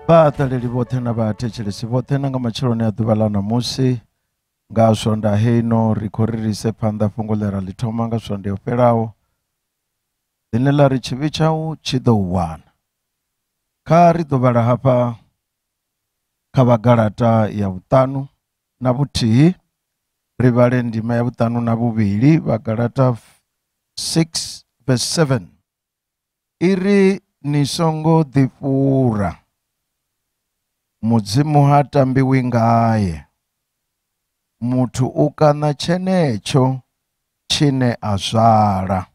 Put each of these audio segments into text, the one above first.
Baṱaleli vhoṱhe na vhathetshelesi vhoṱhe na nga matsheloni a ḓuvha ḽa ṋamusi nga swonda heino ri khou ri ise phanḓa fhungo ḽe ra ḽi thoma nga swonda yo fhelaho ḽine ḽa ri tshivhi tshau tshi ḓo u wana. Kha ri ḓo vhala hafha kha vhagalata ya vhuṱanu na vhuthihi, ri vhale ndima ya vhuṱanu na vhuvhili, vhagalata 6 verse 7 iri ni songo ḓifhura, mudzimu ha tambiwi ngaye, muthu u kana tshenetsho tshine a zwala,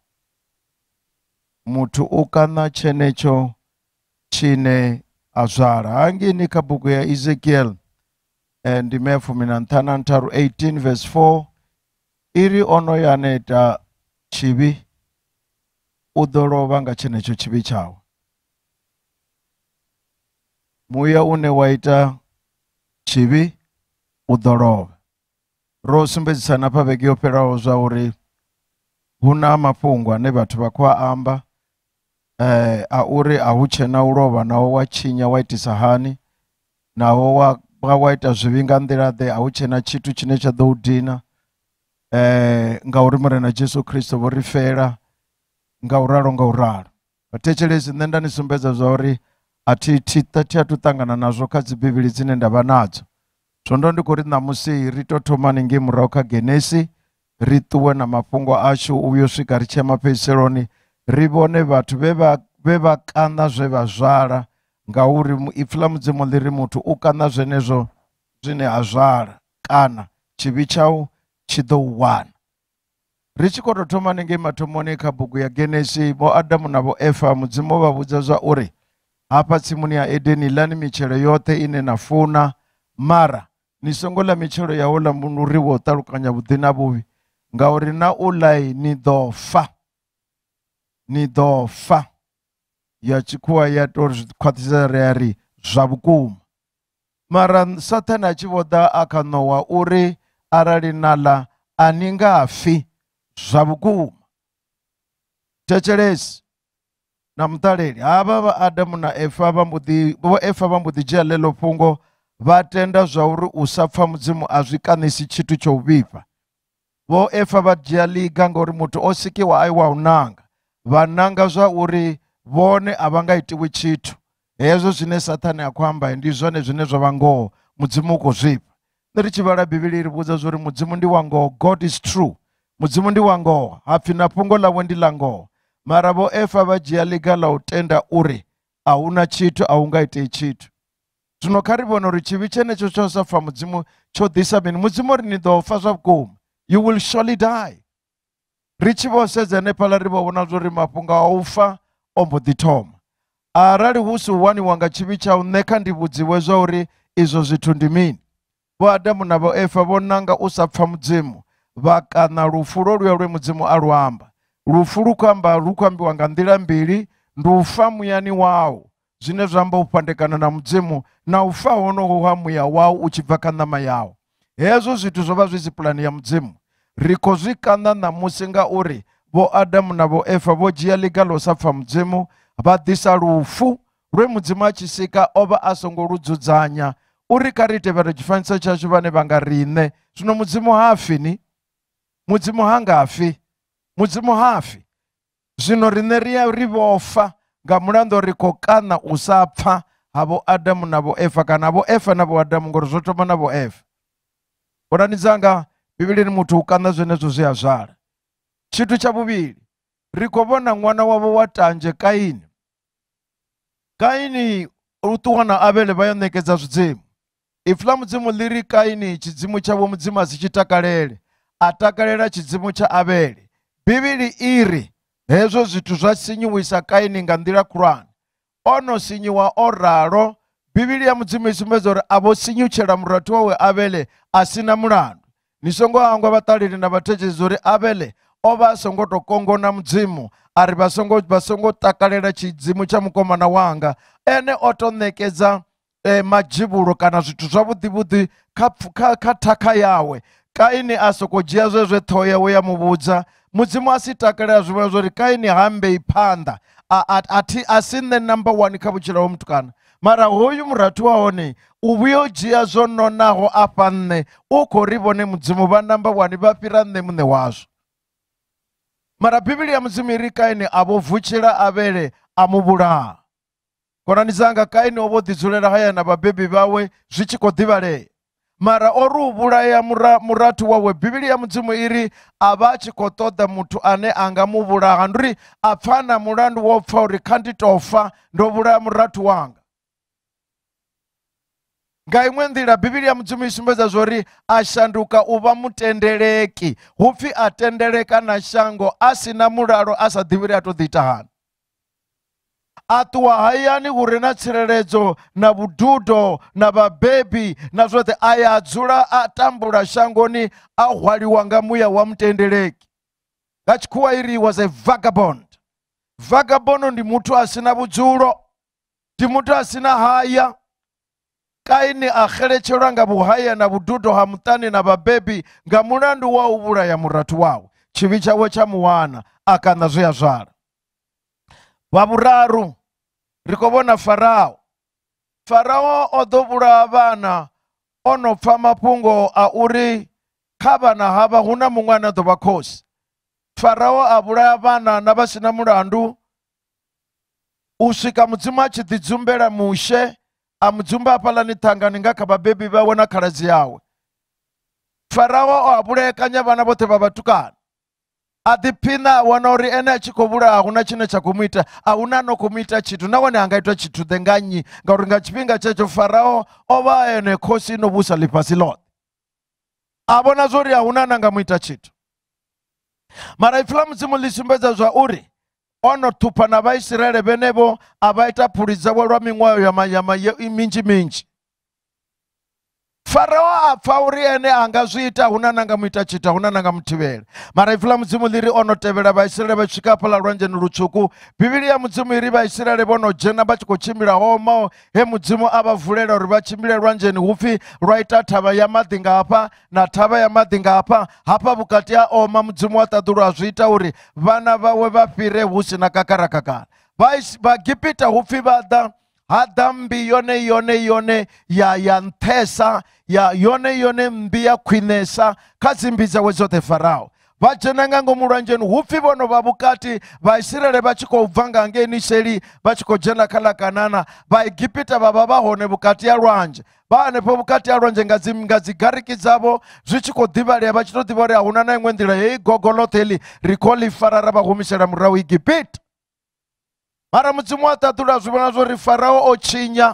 muthu u kana tshenetsho tshine a zwala. Hangini kha buku ya Ezekiel ndima ya 18 verse 4 iri ono ya neta tshivhi u ḓo lovha nga tshenetsho tshivhi tshawe. Muya une wa ita tshivhi u ḓo lovha. Ro sumbedzisana fha vhege yo fhelaho zwa uri hu na mafhungo ane vhathu vha khou amba a uri a hu tshena u lovha, naho wa tshinya wa itisa hani, naho wa ita zwivhi nga nḓila ḓe, a hu tshena tshithu tshine tsha ḓo u dina ngauri murena Jesu Kristo vho ri fela nga u ralo nga u ralo. Vhathetshelesi, nṋe nda ni sumbedza zwa uri a thi athu ṱangana nazwo kha dzi Bivhili dzine ndavha nadzo. Zwondo ndi khou ri ṋamusi ri to thoma ninge murahu kha Genesi, ri ṱuwe na mafhungo ashu uyo swika ri tshia mafhedziseloni, ri vhone vhathu vhe vha kana zwe vha zwala, ngauri ipfhi ḽa mudzimu ḽi ri muthu u kana zwenezwo zwine a zwala kana tshivhi tshau tshi ḓo u wana. Ri tshi khou tou thoma ninge mathomoni kha bugu ya Genesi, vho Adamu na vho Eva mudzimu vha vhudza zwa uri hafha tsimuni ya Edeni ḽani mitshelo yoṱhe ine na funa, mara ni songo ḽa mitshelo ya houḽa muri wo ṱalukanya vhuḓi na vhuvhi, ngauri na u ḽa ni ḓo fa, ni ḓo fa. Ya tshikhuwa ya tou khwaṱhisa ri ri zwa vhukuma. Mara Saṱhane a tshi vho ḓa a kha Nowa uri arali na ḽa a ni nga fi zwa vhukuma. Thetshelesi na muṱaleli, havha vha Adamu na Eva vho Eva vha mbo ḓi dzhia ḽeḽo fhungo, vha tenda zwa uri u sa pfha mudzimu a zwi kanisi tshithu tsha u vhifha. Vho Eva vha dzhia ḽiga ngauri muthu o sikiwa a wa u nanga, vha nanga zwa uri vhone a vha nga itiwi tshithu. Hezwo zwine Saṱhane a khou amba ndi zwone zwine zwa vha ngoho, mudzimu u khou zwifha. Nṋe ri tshi vhala Bivhili ri vhudza zwa uri mudzimu ndi wa ngoho, God is true. Mudzimu ndi wa ngoho, hapfi na fhungo ḽawe ndi ḽa ngoho. Mara vho Eva vha dzhia ḽiga ḽa u tenda uri a huna tshithu, a hu nga itei tshithu. Zwino kha ri vhona uri tshivhi tshenetsho tsho sa pfha mudzimu tsho ḓisa mini? Mudzimu ri ni ḓo fa zwa vhukuma, you will surely die. Ri tshi vho sedza hanefhaḽa ri vho vhona zwa uri mafhungo a u fa o mbo ḓi thoma. Arali hu si u waniwa nga tshivhi tshau, nṋe kha ndi vhudziwe zwa uri izwo zwithu ndi mini. Vho Adamu na vho Eva vho nanga u sa pfha mudzimu, vha kana lufu lwo lwe mudzimu a lu amba. Lufu lu khou ambiwa nga nḓila mbili, ndi u fa muyani wau, zwine zwa amba u fhandekana na mudzimu, na u fa honoho ha muya wau u tshi bva kha ṋama yawo. Hezwo zwithu zwo vha zwi si pulani ya mudzimu. Ri khou zwi kana ṋamusi ngauri vho Adamu na vho Eva vho dzhia ḽiga ḽo sa pfha mudzimu, vha ḓisa lufu lwe mudzimu a tshi sika o vha a songo lu dzudzanya uri kha ri tevhele tshifanyiso tshashu vhane vha nga riṋe. Zwino mudzimu hafi ni, mudzimu ha ngafi, mudzimu hafi. Zwino riṋe ri vho fa nga mulandu ri khou kana u sa pfha ha vho Adamu na vho Eva, kana vho Eva na vho Adamu, ngori zwo thoma na vho Eva. Bonani dzanga, Bivhilini muthu u kana zwenezwo zwi a zwala. Tshithu tsha vhuvhili, ri khou vhona ṅwana wavho wa tanzhe Kaini. Kaini u ṱuwa na Abele vha ya ṋekedza zwidzimu. Ipfhi ḽa mudzimu ḽi ri Kaini tshidzimu tshavho mudzimu a si tshi takalele, a takalela tshidzimu tsha Abele. Bivhili iri hezwo zwithu zwa sinyuwisa Kaini nga nḓila khulwane. Ono sinyiwa o ralo, Bivhili ya mudzimu i sumbedza uri a vho sinyutshela murathu wawe Abele a sina mulandu. Ni songo hangwa vhaṱaleli na vhathetshelesi uri Abele o vha a songo tou kongona mudzimu, a ri vha songo takalela tshidzimu tsha mukomana wanga, ene o tou ṋekedza majibulo kana zwithu zwavhuḓi kha thakha yawe. Kaini a soko dzhia zwezwe ṱhoho yawe ya muvhudza, mudzimu a si takalela zwiṅwe zwo ri Kaini ha mbei phanḓa, a si nṋe number 1 kha vhutshilo ha mutukana, mara hoyu muratu waone ubuyo jia zono naho apa nne uko ribone mudzimu ba number 1 bapira nne mune wazo. Mara Biblia mudzimu iri Kaini abovuchira abere amubura. Konanizanga Kaini obodizulera haya na babebi bawe zvichikodivare. Mara orubura ya muratu wawe Biblia mudzimu iri abachikotoda mutu ane anga mubura handuri apfana murandu wopfa uri kanditofa ndobura muratu wanga. Ngaimwe ndira Biblia mudzimu isumbedza zori ashanduka uva mutendereki. Hupfi atendereka na shango asina muraro asadhiviri atodhita hana. Atuwa hayani urena tsireredzo na bududo na babebi na zote ayadzura atambura shangoni ahwaliwa ngamuya wa mtendereki. Gachikuwa iri was a vagabond. Vagabond ndi mutu asina budzuro, ndi mutu asina haya. Kaini akherechera nga buhaya na bududo hamutani na babebi nga murandu wa ubura ya muratu wawo. Tshivhi chawe cha Wana akana zoya zwala. Waburaru rikobona Farao. Farao odobura abana ono pfa mapungo a uri kabana haba huna mungwana do bakosi. Farao abura abana nabasina murandu usika mudzima chidzumbera mushe amudzumba apala nitangani ngaka babebi bawona karazi yawe. Farao abura kanya bana bote babatukana. Adipina wanori ene chikobura ahuna chine chakumita ahuna no kumita chitu nawane angaitwa chitu denganyi ngauringa chipinga checho Farao oba ene kosi no busa lipasi lot abona zori ahuna nanga muita chitu. Mara iflamu zimu lisumbeza zwa uri ono tupa na Vaisraeli benebo abaita puriza walwa mingwayo ya minji. Farao afauri ene angazwita huna nanga muita chita huna nanga mtivele. Mara ifula muzimu liri ono tevela Vaisraeli bachika pala rwanje nuruchuku. Biblia muzimu iri Vaisraeli bono jena bachiko chimira homao. He muzimu aba vulera uriba chimira rwanje ni hufi rwaita taba ya madinga hapa na taba ya madinga hapa. Hapa bukati ya oma muzimu wataduru azwita uri vana vawe vapire husi na kakara kakara. Bagipita hufi bada Adambi yone ya ntesa ya yone mbia kwinesa kazimbiza wezote Farao. Vachenanga ngomuranjenu hufi bono babukati Vaisraeli bachiko uvanga ngeni sheri bachiko jena kala kanana Vaigipita baba hone bukati ya rwanje bane po bukati ya rwanje ngazi gariki zabo zvichiko divali ya bachito divali ya unana ngwendira hei gogoloteli rikoli farara bahumishera murawi Igipita. Mara mudzimu atadura zubana zori Farao ochinya.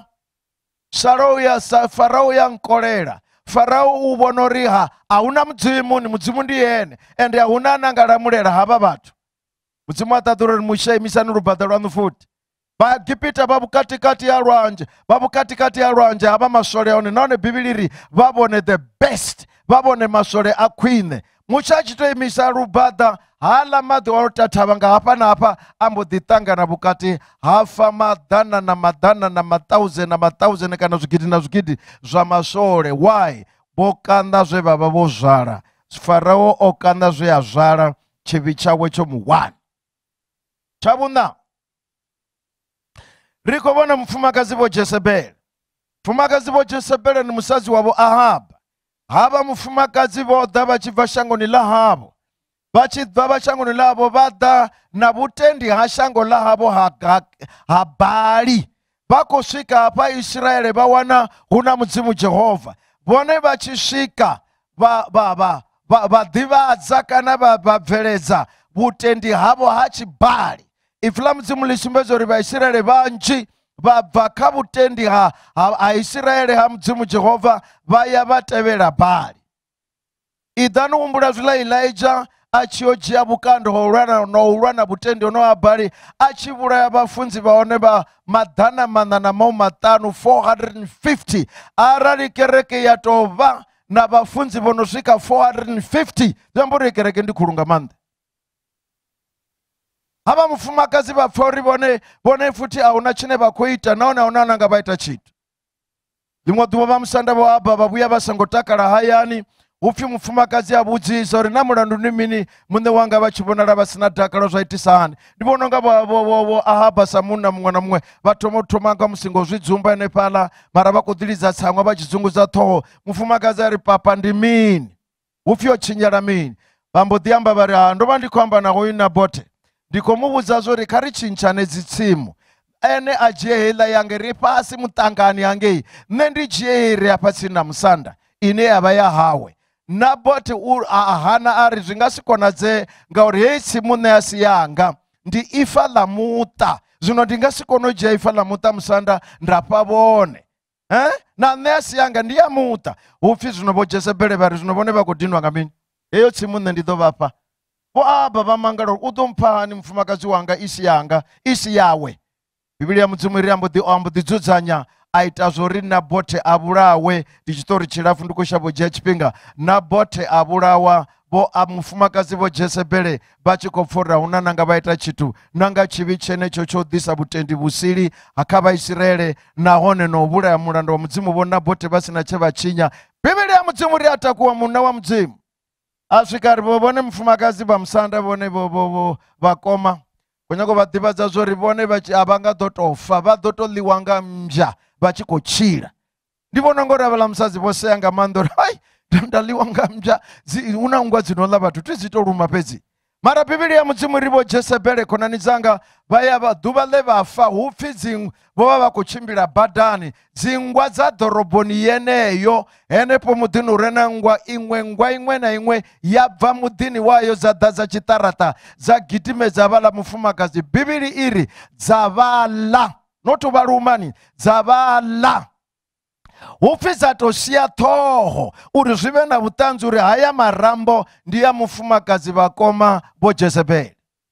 Farao ya nkolera. Farao ubonoriha. Auna mudzimu ni mudzimu ndiyene. Ende auna nangara mulera haba batu. Mudzimu atadura mushe misanu rubadara nufuti. Ba Gipita babu katikati ya rwanje. Babu katikati ya rwanje haba masore one. Naone Bibiliri babone the best. Babone masore akwine. Muchachito imisa rubada. Hala madu orta tabanga hapa na hapa ambo ditanga na bukati hafa madana na matauze kana zukidi zwa masore. Why? Bokanda zwe baba bozara. Farao okanda zwe azara Tshivhi chawe cho Wana. Chabuna riko bona mfumakazi bo Jezebel. Mfumakazi bo Jezebel ni musazi wabo Ahab. Haba mfumakazi bo daba chivashango ni Lahabo. Bachidva shango nilabo bada na butendi hashango lahabo habari. Bako shika hapa Israeli bawana huna muzimu Jehova. Bone bachishika diva azaka na baveleza butendi habo hachibari. Ifla muzimu lisumbezo riba Israeli banji bakabutendi ha Israeli ha muzimu Jehova baya batevera bari. Idanu umbura zula Elijah achioji abukando horana butendi ono habari achibura ya bafunzi baone ba madana manana mau matanu 450 arali kereke ya tova na bafunzi bonoshika 450 zamburi kereke ndi kurunga mande. Haba mfumakazi ba fori bone futi auna chine bakuita naona onana nga baita chitu. Limwa duwa msanda wa babuya basangotaka la hayani upfi mufumakadzi a vhudzisa uri na mulandu ndi mini muṋe wanga vha tshi vhonala vha sina dakalo zwa itisa hani. Ndi vhona nga vho Ahaba sa munna muṅwe na muṅwe vha thoma nga musingo zwi dzumba henefhaḽa mara vha khou ḓilidza tsaṅwa vha tshi dzungudza ṱhoho. Mufumakadzi a ri papa ndi mini upfi o tshinyala mini. Vha mbo ḓi amba vha ri ndo vha ndi khou amba na hoyu Nabote ndi khou mu vhudza zwo ri kha ri tshintshane dzi tsimu ene a dzhie heiḽa yange ri fhasi muṱangani hangei nṋe ndi dzhie hei ri hafha tsini na musanda ine yavha ya hawe. Nabote hana ari zwi nga si konadzee ngauri hei tsimu nṋe a si yanga ndi ifa ḽa muṱa zwino ndi nga si kone u dzhia ifa ḽa muṱa musanda nda fha vhone na nṋe a si yanga ndi ya muṱa. Hupfi zwino vho Jezebele vha ri zwino vhone vha khou dinwa nga mini heyo tsimu nṋe ndi ḓo vhafha. Vho Aba vha mangala uri u ḓo mpha hani mufumakadzi wanga isi yanga isi yawe. Biblia ya Mudzimu iri ambo ḓi dzudzanya a ita zwo Nabote a vhulawe. Ndi tshiṱori tshilapfu ndi khou shavha u dzhia tshifhinga. Nabote a vhulawa vho mufumakadzi vho Jezebele vha tshi khou pfa uri huna nanga vha ita tshithu nanga tshivhi tshenetsho tsho ḓisa vhutendi vhusili kha Vhaisiraele nahone no vhulaya mulandu wa Mudzimu vho Nabote vha sina tshe vha tshinya. Biblia ya Mudzimu ri a takuwa munna wa Mudzimu a swika ri vhone mufumakadzi vha musanda vhone vhakoma khou nyaga u vha ḓivhadza zwo ri vhone a vha nga ḓo tou fa vha ḓo tou ḽiwa nga mmbwa vha tshi khou tshila. Ndi vhona ngori havhaḽa musadzi vho sea nga maanḓa uri hai nda ḽiwa nga mmbwa hu na nngwa dzi no ḽa vhathu ti dzi tou luma fhedzi. Mara Biblia ya Mudzimu ri vho Jezebele khonani dzanga vha ya vha ḓuvha ḽe vha fa hupfi vho vha vha khou tshimbila badani dzingwa dza ḓoroboni yeneyo henefho muḓini u re na ngwa iṅwe na iṅwe ya bva muḓini wayo dza ḓadza tshiṱaraṱa dza gidimedza havhaḽa mufumakadzi. Bibili iri dza vhaḽa not u vha lumani dza vhaḽa hupfi dza tou sia ṱhoho uri zwi vhe na vhuṱanzi uri haya marambo ndi ya mufumakadzi vhakoma vho Jezebele.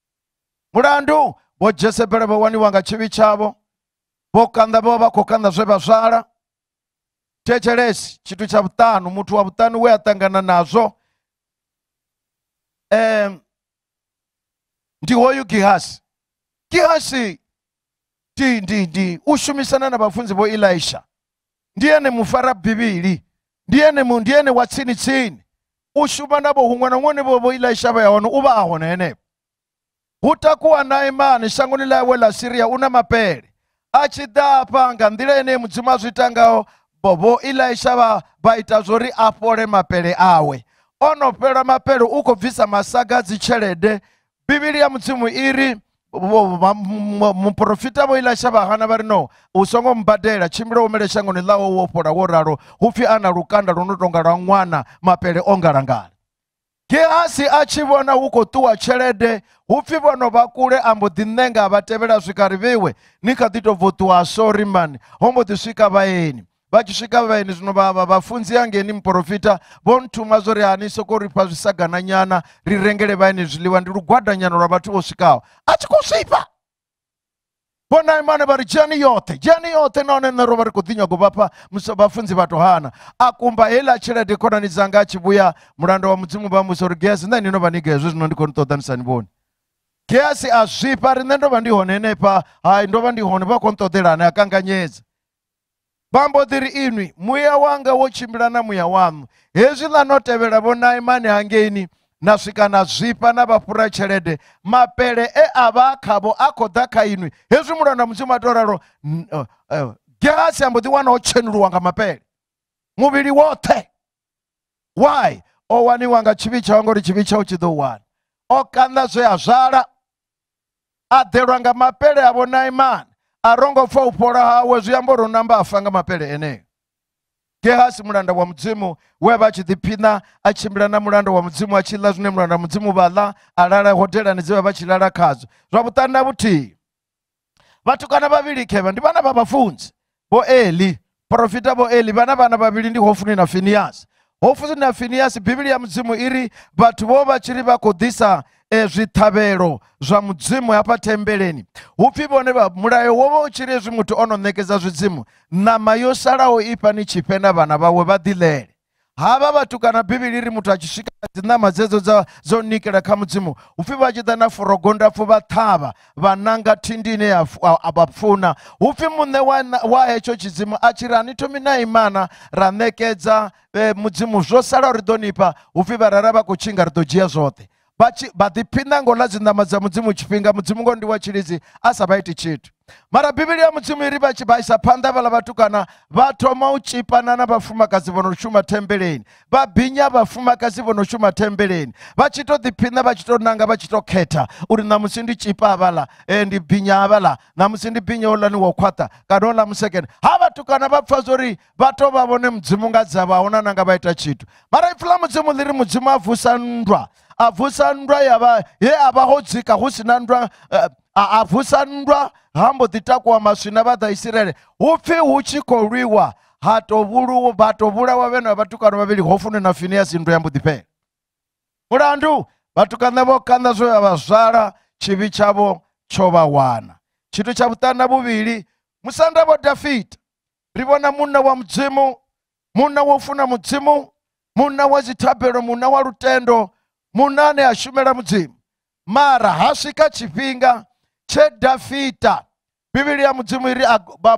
Mulandu vho Jezebele vho waniwa nga tshivhi tshavho vho vha khou kanda zwe vha zwala. Thetshelesi tshithu tsha vhuṱanu muthu wa vhuṱanu we a ṱangana nazwo ndi hoyu Gehasi. Gehasi ndi u shumisana na vhafunzi vho Elisha. Ndi ene mufara Bivhili ndi ene wa tsini u shuma navho huṅwe na huṅwe vho Elisha vha ya hone u vha a hone henefho. Hu takuwa Naamani shangoni ḽawe ḽa Siria u na mapele a tshi ḓa afha nga nḓila ene Mudzimu a zwi ita ngaho vho Elisha vha ita zwo a fhole mapele awe. O no fhela mapele u khou bvisa masaga dzi tshelede. Biblia ya Mudzimu iri muprofita vho Elisha vha hana vha ri no u songo mbadela tshimbila u mele shangoni ḽawe wo fhola wo ralo hupfi ana lukanda lwo no tonga lwa ṅwana mapele o ngalangala. Gehasi a tshi vhona hu khou ṱuwa tshelede hupfi vhono vha kule a mbo ḓi ṋenga vha tevhela swika ri vhiwe ni kha ḓi tou bvo ṱuwa sorry man ho mbo ḓi swika vhaeni. Vha tshi swika vhaeni zwino vhafunzi hangeni muprofita vho nthuma zwo ri hani soko ri fha zwisagana nyana ri rengele vhaeni zwiḽiwa ndi lugwada nyana lwa vhathu vho swikaho a tshi khou swifha. Vho Naamani vha ri dzheni yoṱhe nahone nṋe ro vha ri khou ḓi nyaga u vhafha vhafunzi vha tou hana a kumba heiḽa tshelede khonani dzanga a tshi vhuya mulanda wa Mudzimu vha musa uri Gehasi nṋe ni no vha ni hezwo zwino ndi khou ni ṱoḓa ni sa ni vhoni. Gehasi a zwifha ri nṋe ndo vha ndi hone henefha hai ndo vha ndi hone vha khou nṱoḓelani a kanganyedza. Vha mbo ḓi ri inwi muya wanga wo tshimbila na muya waṋu hezwi ḽa no tevhela vho Naamani hangeini na swika na zwifha na vha fhura tshelede mapele a vha khavho a khou ḓa kha inwi hezwi mulanda wa Mudzimu a tou ralo Gehasi a mbo ḓi wana o tshenguluwa nga mapele muvhili woṱhe. Why? O waniwa nga tshivhi tshawe ngori tshivhi tshawe tshi ḓo wana o kanda zwe a zwala a ḓelwa nga mapele a vho Naamani a rongo pfa u fhola hawe zwi amba uri u namba a fa nga mapele eneyo. Gehasi mulanda wa Mudzimu we vha tshi ḓiphina a tshimbila na mulanda wa Mudzimu a tshi ḽa zwine mulanda wa Mudzimu vha ḽa a lala hotelani dze vha tshi lala khadzo. Zwa vhuṱanu na vhuthihi vhatukana vhavhili khevha ndi vhana vha vhafunzi vho Eli profita vho Eli vhana vhavhili ndi Hofuni na Finehasi. Hofuni na Finehasi Biblia ya Mudzimu iri vhathu vho vha tshiri vha khou ḓisa zwiṱhavhelo zwa Mudzimu hafha thembeleni hupfi vhone mulayo wo vha u tshiri hezwi muthu o no ṋekedza zwidzimu ṋama yo salaho ifha ni tshifhe na vhana vhawe vha ḓiḽele hava vatukana bhibhiri iri mutu achisvika dzinama dzedzo zonikira kha mudzimu upfi vachida na forogonda pfu vathava vananga tindine avapfuna upfi mune wa hecho chidzimu achiri anitomi na imana ranekedza mudzimu zvosala uri donipa upfi varara vakuchinga ridojiya zvote vatiphina ngola dzinama dza mudzimu chifhinga mudzimu ngo ndi wachilidzi asavaiti chitu mara bhibhiri ya mudzimu iri vachibaisa phanda vala vatukana vatoma uchipana na vafumakadzi vonoshuma tembeleni vabhinya vafumakadzi vonoshuma tembeleni vachitotiphina vachitonanga vachitokhetha uri namusi ndichipa avala ndibhinya avala namusi ndibhinya olani wokhwata kana ola musekeni havatukana vapfa zori vatovavone mudzimu ngadzavaona nanga vaita chitu mara ipfula mudzimu liri mudzimu abvusa ndwa ye avahodzika husina ndwa abvusa ndwa hambo titakwa maswina vada Israeli upfi huchikolwiwa vatovulawa vena vatukana vavili Hofuni na Finehasi ndo yambudipela mulandu vatukana vokanda zo yavazvala chivi chavo chovawana chitu cha vutana vuvili musanda vo Dafita rivona muna wa mudzimu muna wofuna mudzimu muna wa zitabelo muna wa lutendo munane ashumela mudzimu mara hasvika chipinga che Dafita bhibhiri ya mudzimu iri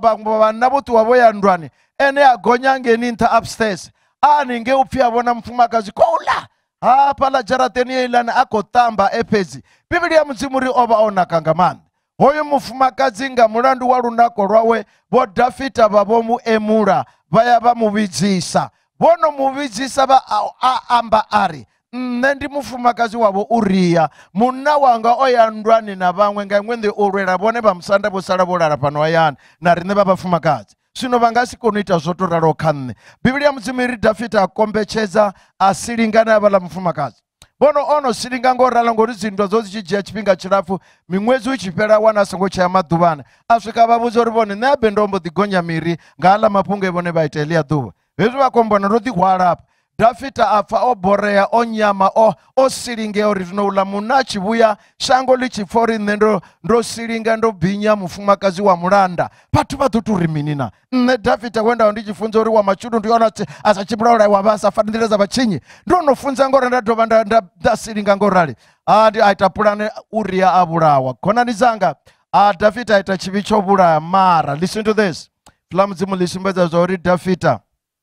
vana voti wavoyandwani ene agonyange ninta upstairs aninge upfi avona mufumakazi koula pala jarateni yeilana akotamba epedzi bhibhiri ya mudzimu iri ova onakanga mani hoyu mufumakazi nga mulandu wa lunako rwawe vo Dafita vavomuemura vaya vamuvidzisa vonomuvidzisa amba ari ndi mufumakazi wavo Uriya muna wanga oyandwani na vamwe nga imwe urwela vone vamusanda vosala volala pano ayani na rine vavafumakazi swino vangasi kunoita zvotoralo khanne bhibhiri ya mudzimu iri Dafita akombechedza asilingana avala mufumakazi bono ono silinga ngorala ngori zindwa zozichijiya chipinga chilafu mimwezi uchipera wana songo chaya madhuvana asvika vavuza uri vone neabe ndombo tigonya miri ngaala mapunge vone vaita Eliya dhuva vezvi vakombona rotihwala apa Dafita afa oboreya onyama osilinga uri zvinoula muna chivuya shango lichifori ndo silinga ndo bhinya mufumakazi wa mulanda patu vatuturimina ne Dafita wenda ndichifunza uri wa machudu ndiona asachibulaula wavasa fandireza vachinyi ndonofunza ngora ndadova ndasilinga ngorali andi aita pulane Uriya abulawa khonani zanga Dafita aita chivi chobulaya mara listen to this flamudzimu lisimbedza zvauri Dafita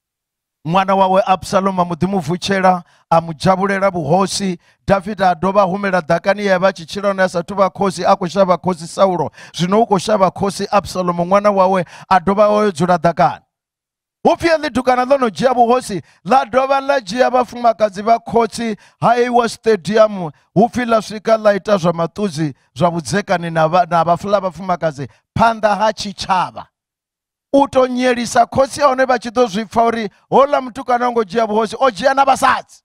mwana wawe Absalomu amudhimuvhuchera amujabulela buhosi Dafita adova humela dhakani yava chichilona asatu vakhosi akushava khosi Saulo zvino ukoshava khosi Absalomu mwana wawe adova oyodzula dhakani upfi lidhukana lonojiya buhosi ladova lajiya vafumakadzi vakhosi haiwa stadium upfi lasvika laita zvamatuzi zvavudzekani na vafula vafumakadzi phanda hachichava utonyerisa khosi aone vachitozvipfa uri hola mutukana ongojiya buhosi ojiya na vasadzi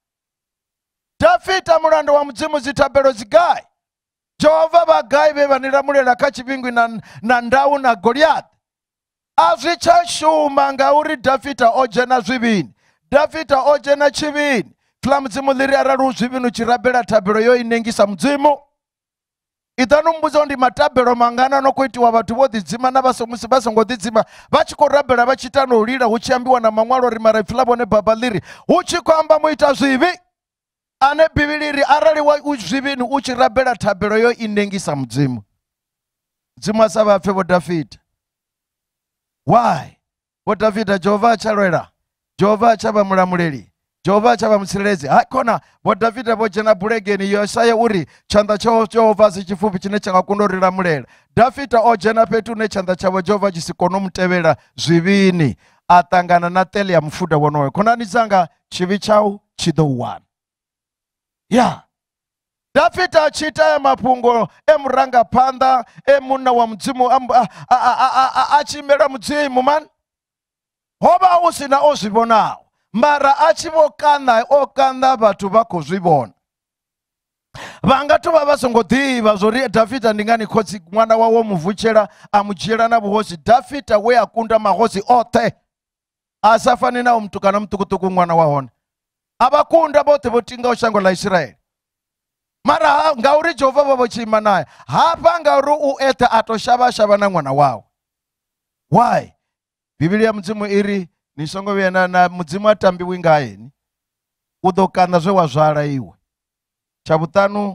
Dafita mulando wa mudzimu zitabelo zigai Jehovha vagai vevanilamulela kachivingwi na ndau na Goliathi azvichashuma ngauri Dafita ojena zvivini Dafita ojena chivini fula mudzimu liri araru zvivinu chirabela tabelo yo inengisa mudzimu itanumbuzo ndi matabelo mangana nokuitiwa vatu vodidzima na vasomusi vasongodidzima vachikorabela vachitanolira huchiambiwa na mamwalo rimara ifulavo ne baba liri huchikwamba muita zvivi ane bhibiliri arali wa zvivini uchirabela tabelo yo inengisa mudzimu mudzimu asava apfe vo Dafita why vo Dafita Jehovha achalwela Jehovha achava mulamuleli Jehovha achava mutsireledzi hakona vo Dafita vojena bulegeni Yesaya uri chanda chavo Jehovha sichifupi chine chakakundorilamulela Dafita ojena petu ne chanda chavo Jehovha chisikonomutevera zvivini atangana na tele ya mfuda wonowe konani zanga chivi chau chidouwana Dafita achita ya mapungo emuranga panda emuna wa mudzimu achimela mudzimu man hoba usina ozvibonao mara achivokana okanda vatu vakozvibona vangatova vasongodhiva zori Dafita ndingani khotsi mwana wawo muvhuchera amujiyela na buhosi Dafita we akunda mahosi othe asafani nawo mutukana mutukutuku mwana wahona abakunda bote votinga ushango la Israeli mara ngauri Jehovha vavochima naye hapa ngauri ueta atoshava na mwana wao why Biblia mudzimu iri nisongo vyena na mudzimu atambiwi ngaeni u ḓo kaṋa zwe wa zwala iwe. Tsha vhuṱanu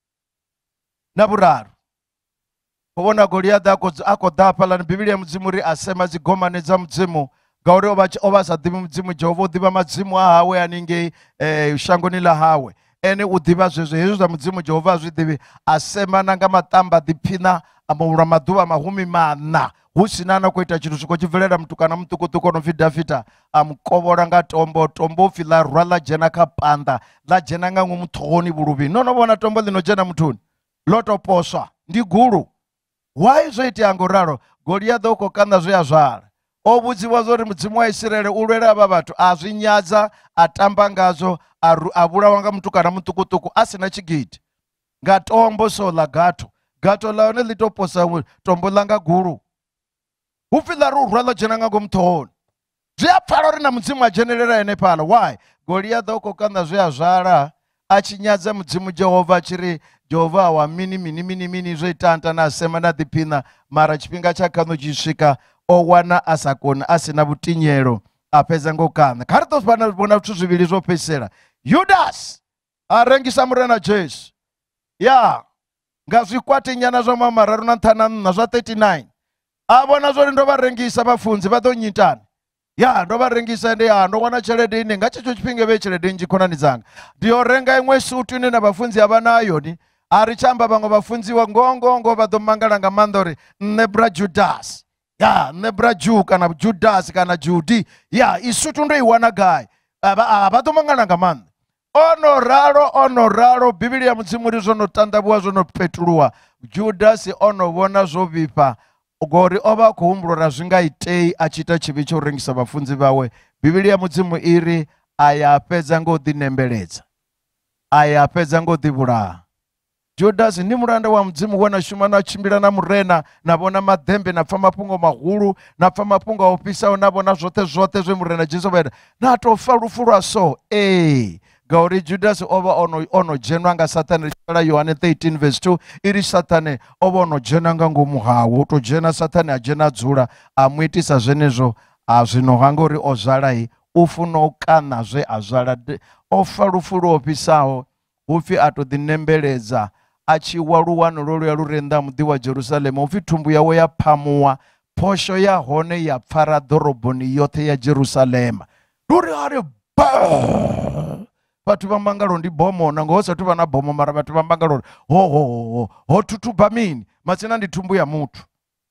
na vhuraru, khou vhona Goliath a khou ḓa hafhaḽani, Bivhili ya Mudzimu ri a sema dzigomane dza Mudzimu ngauri o vha sa ḓivhi Mudzimu Jehova, u ḓivha madzimu a hawe haningei shangoni ḽa hawe. Ene u ḓivha zwezwo, hezwi zwa Mudzimu Jehova a zwi ḓivhi, a semana nga maṱamba a ḓiphina lwa maḓuvha mahumi maṋa hu sina na khou ita tshithu. Swika tshi bvelela mutukana muṱukuṱuku o no pfi Dafita a mukovhola nga tombo, tombo upfi ḽa rwa ḽa dzhena kha panda, ḽa dzhena nga ngomu ṱhohoni vhuluvhini. No no vhona tombo ḽino dzhena muthuni ḽo to poswa, ndi gulu. Why zwo itea ngauralo? Goliath u khou kaṋa zwe a zwala. O vhudziwa zwo uri Mudzimu wa Israele u lwela avha vhathu, a zwi nyadza, a tamba ngazwo, a vhulawa nga mutukana muṱukuṱuku a sina tshigidi nga tombo so ḽa gato. Gato ḽa hone ḽi to posa tombo ḽa nga gulu, hupfi ḽa ri u rwa ḽo dzhena nga ngomu ṱhohoni. Zwi a pfala uri na Mudzimu a dzhenelela ene phala. Why? Goliath u khou kaṋa zwe a zwala, a tshi nyadza Mudzimu Jehova, a tshi ri Jehova wa mini zwo itanta na sema na ḓiphina. Mara tshifhinga tsha kaṋo tshi swika, o wana a sa koni, a sina vhutinyelo, a fhedza ngo kaṋa. Kha ri ḓo vhona zwithu zwivhili zwo fhedzisela. Judas a rengisa murena Jesu, ya nga zwikwati nyana zwa mararu na nthana zwa 39. A vhona zwo ri ndo vha rengisa vhafunzi vha ḓo nyitana. Ya ndo vha rengisa ndi ndo wana tshelede ine nga tshetsho tshifhinga vhe tshelede nnzhi khonani dzanga. Ndi yo renga iṅwe sutu ine na vhafunzi a vha nayo ni. A ri tshamba vhaṅwe vhafunziwa ngongongo vha ḓo mangala nga maanḓa uri nṋe bra Judas, ya nṋe bra Ju kana Judas kana Judi, ya i sutu ndo i wana gai. Vha ḓo mangala nga maanḓa. Ono ralo Bivhili ya Mudzimu ri zwo no tandavhuwa, zwo no petuluwa. Judas ono vhona zwo vhifha ngori o vha a khou humbula zwi nga itei a tshi ita tshivhi tsha u rengisa vhafunzi vhawe. Bivhili ya Mudzimu iri aya fhedza ngo ḓinembeledza, aya fhedza ngo ḓivhulaha. Judas ndi mulanda wa Mudzimu we na shuma na tshimbila na murena, na vhona maḓembe, na pfa mafhungo mahulu, na pfa mafhungo a ofhisaho, na vhona zwoṱhe zwe murena Jesu vha ita, na tou fa lufu lwa so. Ngauri Judas o vha ono dzhenwa nga Saṱane. Ri Yohane 13 verse 2 iri Saṱane o vha ono dzhena nga ngomu hawo, u to dzhena Saṱane a dzhena a dzula a mu itisa zwenezwo. A zwino hanga uri o zwalai, u funa u kaṋa zwe a zwala, o fa lufu lwo ofhisaho, hupfi a to ḓinembeledza. A tshi wa luwano lwo luya lu re nnḓa muḓi wa Jerusalema, hupfi thumbu yawe ya phamuwa, phosho ya hone ya pfara ḓoroboni yoṱhe ya Jerusalema. Luri ari vhathu vha mangalo ndi bomo, na ngo sathu vha na bomo, mara vhathu vha mangalo ho thuthuba mini matsina ndi thumbu ya muthu.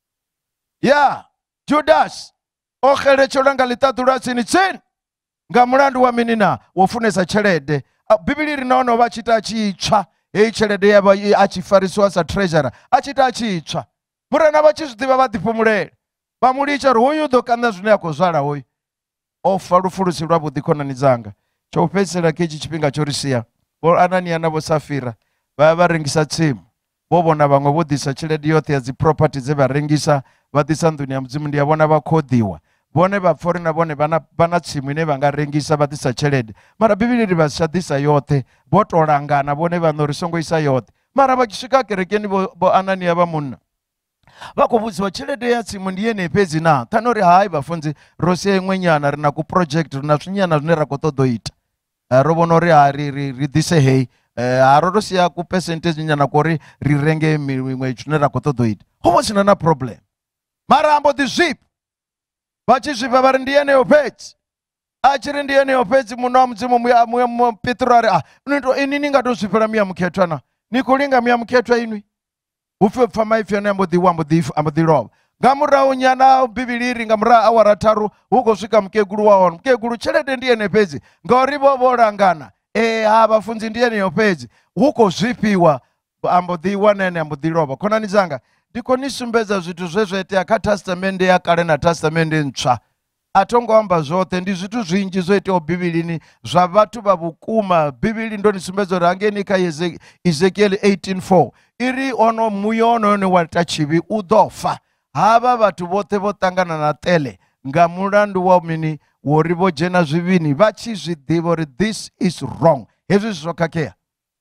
Ya Judas o xeletshelwa nga ḽiṱaḓu ḽa tsini nga mulandu wa mini na wo funesa tshelede. Bivhili ri naone vha tshi ita a tshi tswa, heyi tshelede ya vha a tshi farisiwa sa treasurer, a tshi ita a tshi tswa. Murena vha tshi zwi ḓivha vha ḓifhumulele, vha mu litsha uri hoyu ḓo kaṋa zwine a khou zwala hoyu. O fa lufu lu si lwavhuḓi khonani dzanga. Tsho fhedzisela kha hetshi tshifhinga tsho ri sia, vho Anania na vho Safira vha vha rengisa tsimu, vho vhona vhaṅwe vho ḓisa tshelede yoṱhe ya dzi property dze vha rengisa, vha ḓisa nḓuni ya Mudzimu. Ndi ya vhona vha khoḓiwa, vhone vha pfha uri na vhone vha na tsimu ine vha nga rengisa vha ḓisa tshelede. Mara Bivhili ri vha si tsha ḓisa yoṱhe, vho to langana vhone vhaṋe uri songo isa yoṱhe. Mara vha tshi swika kerekeni vho Anania vha munna vha khou vhudziwa tshelede ya tsimu ndi yeneyi fhedzi na? Ṱhani uri hayi vhafunzi ro sia iṅwe nyana, ri na ku project, ri na zwinyana zwine ra khou ṱoḓa u ita. Ro vhona uri ri ḓise heyi, ro sia ku percentage nyana kori ri renge miṅwe zwine ra khou ṱoḓa u ita. Ho vha sina na problem. Mara ambo ḓi zwifha, vha tshi zwifha vha ri ndi yeneyo fhedzi. A tshi ri ndi yeneyo fhedzi, muno wa Mudzimu Petro a ri ini ni nga tou zwifhela miya mukhethwa na? Ni khou linga miya mukhethwa inwi? Hupfi pfa maipfi ane ambo ḓi lovha. Nga murahu nyana Bivhili iri nga murahu awara tharu hu khou swika mukegulu wa hone. Mukegulu tshelede ndi yene fhedzi ngauri vho langana. Ha vhafunzi ndi yeneyo fhedzi, hu khou zwifhiwa, ambo ḓi wana ene ambo ḓi lovha. Khonani dzanga, ndi khou ni sumbedza zwithu zwe zwa itea kha Testamente ya kale na Testamente ntswa. A tho ngo amba zwoṱhe, ndi zwithu zwinzhi zwo iteaho Bivhilini zwa vhathu vha vhukuma. Bivhili ndo ni sumbedza uri hangeni kha Ezekiel 18:4 iri ono muya onone wa Tshivhi u ḓo fa. Havha vhathu vhoṱhe vho ṱangana na ṱele nga mulandu wa mini, wo ri vho dzhena zwivhini vha tshi zwi ḓivha uri this is wrong. Hezwi zwo khakhea,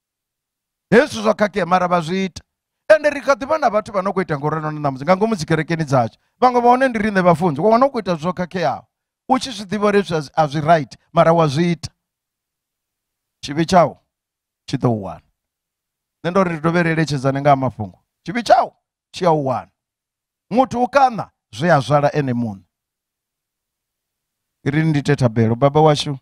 hezwi zwo khakhea, mara vha zwi ita. Ende ri kha ḓivha na vhathu vha no khou ita ngauralo na ṋamusi nga ngomu dzi kerekeni dzashu. Vhaṅwe vha hone ndi riṋe vhafunzi, wa wana u khou ita zwo khakheaho, u tshi zwi ḓivha uri a zwi right, mara wa zwi ita. Tshivhi tshau tshi ḓo u wana. Nṋe ndo ri ndi dovhe ri eletshedzane nga mafhungo. Tshivhi tshau tshi a u wana. Muthu u kaṋa zwe a zwala ene muṋe. Iri ndi ite thabelo. Baba washu,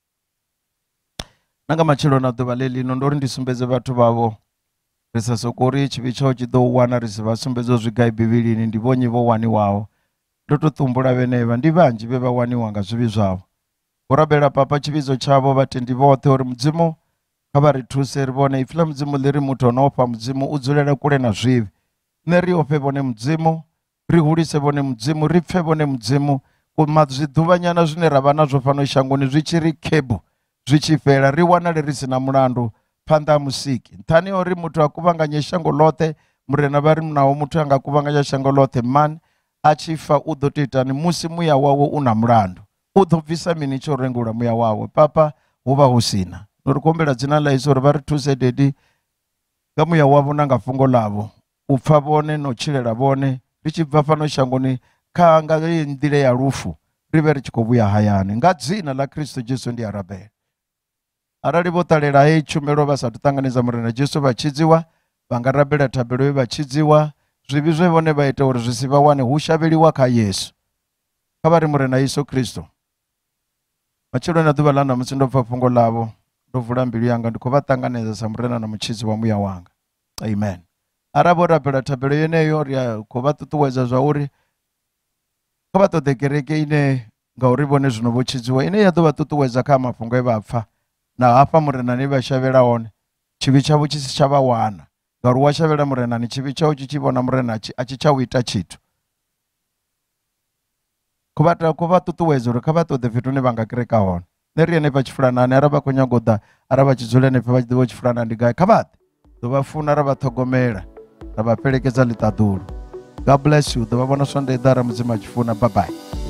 na nga matshelo na ḓuvha ḽeḽino ndo ri ndi sumbedze vhathu vhavho, ri sa sokou ri tshivhi tshau tshi ḓo u wana, ri si vha sumbedze zwi gai Bivhilini, ndi vhonyi vho waniwaho. Ndo to ṱumbula vhenevha, ndi vhanzhi vhe vha waniwa nga zwivhi zwavho. Vho rabela papa tshivhidzo tshavho vhatendi vhoṱhe uri mudzimu kha vha ri thuse ri vhone ipfhi ḽa mudzimu ḽi ri muthu ono ofha mudzimu u dzulela kule na zwivhi. Nṋe ri ofhe vhone mudzimu, ri hulise vhone mudzimu, ri pfe vhone mudzimu. Zwiḓuvha nyana zwine ra vha nazwo fhano shangoni zwi tshi ri khebu, zwi tshi fhela, ri wanale ri si na mulandu phanḓa ha musiki. Nṱhani ha uri muthu a kuvhanganye shango ḽoṱhe, murena vha ri naho muthu a nga kuvhanganya shango ḽoṱhe, man a tshi fa u ḓo tou itani musi muya wawe u na mulandu? U ḓo bvisa mini tsho rengula muya wawe? Papa, hu vha hu sina. Ndo ri khou humbela dzina ḽa Yesu uri vha ri thuse dedi nga muya wavho na nga fhungo ḽavho, u pfa vhone na u tshilela vhone, ri tshi bva fhano shangoni kha nga nḓila ya lufu, ri vhe ri tshi khou vhuya hayani. Nga dzina ḽa Kristo Jesu ndi a rabela. Arali vho ṱalela hei tshumelo vha sathu ṱanganedza murena Jesu vha tshidziwa, vha nga rabela thabelo ye vha tshidziwa, zwivhi zwe vhone vha ita uri zwi si vha wane hu shavheliwa kha Yesu. Kha vha ri murena Yesu Kristo, matshelo na ḓuvha ḽa ṋamusi ndo pfa fhungo ḽavho, ndo vula mbilu yanga, ndi khou vha ṱanganedza sa murena na mutshidzi wa muya wanga. Amen. Arali vho rabela thabelo yeneyo, ri khou vha ṱuṱuwedza zwa uri kha vha ṱoḓe kereke ine ngauri vhone zwino vho tshidziwa, ine ya ḓo vha ṱuṱuwedza kha mafhungo e vha pfa na hafha murenani vha shavhela hone, tshivhi tshavho tshi si tsha vha wana. Ngauri wa shavhela murenani, tshivhi tshau tshi tshi vhona murena a tshi tsha u ita tshithu. Khou vha ṱuṱuwedza uri kha vha ṱoḓe fhethu hune vha nga kereka hone. Nṋe ri henefha Tshifulanani, arali vha khou nyaga u ḓa, arali vha tshi dzula henefha vha tshi ḓivha Tshifulanani ndi gai, kha vha ḓe. Ḓo vha funa, ra vha ṱhogomela, ra vha fhelekedza ḽiṱaḓulu. God bless you. Ḓo vha vhona Sondae ḓa, ra mudzimu a tshi funa. Bye bye.